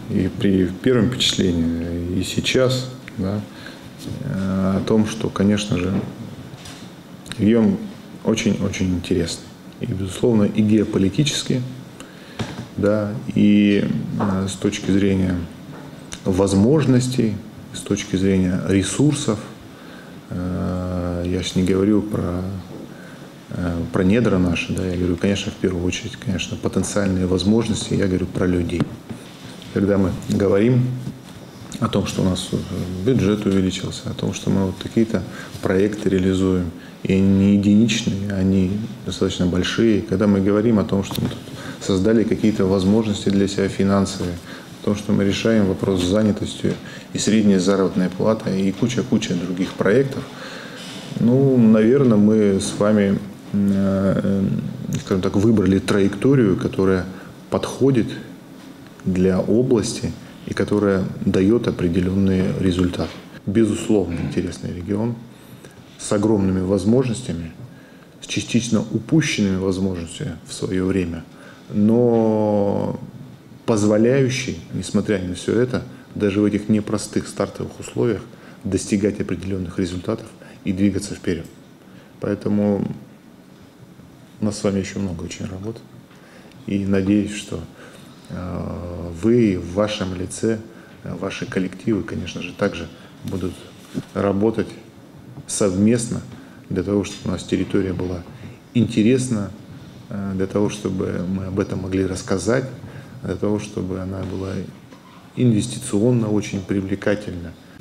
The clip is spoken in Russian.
и при первом впечатлении, и сейчас, да, о том, что, конечно же, регион очень-очень интересный. И, безусловно, и геополитически, да, и с точки зрения возможностей, с точки зрения ресурсов. Я же не говорю про недра наши, да, я говорю, конечно, в первую очередь, конечно, потенциальные возможности, я говорю про людей. Когда мы говорим о том, что у нас бюджет увеличился, о том, что мы вот какие-то проекты реализуем, и они не единичные, они достаточно большие. Когда мы говорим о том, что мы тут создали какие-то возможности для себя финансовые, о том, что мы решаем вопрос с занятостью и средней заработной платой, и куча других проектов, ну, наверное, мы с вами, скажем так, выбрали траекторию, которая подходит для области и которая дает определенные результаты. Безусловно, интересный регион с огромными возможностями, с частично упущенными возможностями в свое время, но позволяющий, несмотря на все это, даже в этих непростых стартовых условиях достигать определенных результатов и двигаться вперед. Поэтому у нас с вами еще много очень работы. И надеюсь, что вы в вашем лице, ваши коллективы, конечно же, также будут работать совместно для того, чтобы у нас территория была интересна, для того, чтобы мы об этом могли рассказать, для того, чтобы она была инвестиционно очень привлекательна,